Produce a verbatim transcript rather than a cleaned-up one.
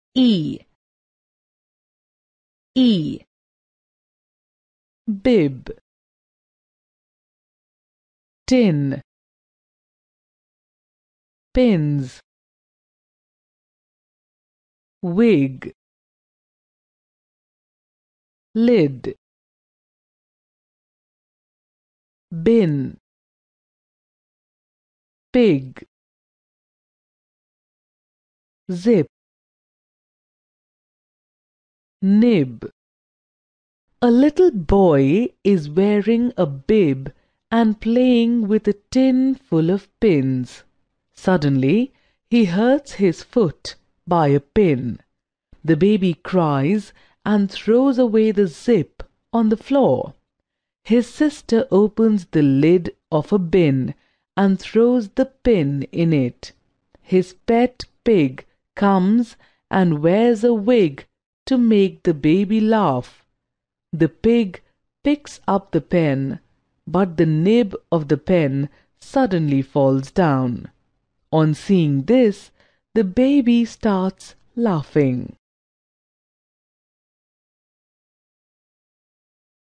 E E bib, tin, pins, wig, lid, bin, pig, zip, nib. A little boy is wearing a bib and playing with a tin full of pins. Suddenly, he hurts his foot by a pin. The baby cries and throws away the zip on the floor. His sister opens the lid of a bin and throws the pin in it. His pet pig comes and wears a wig to make the baby laugh. The pig picks up the pen, but the nib of the pen suddenly falls down. On seeing this, the baby starts laughing.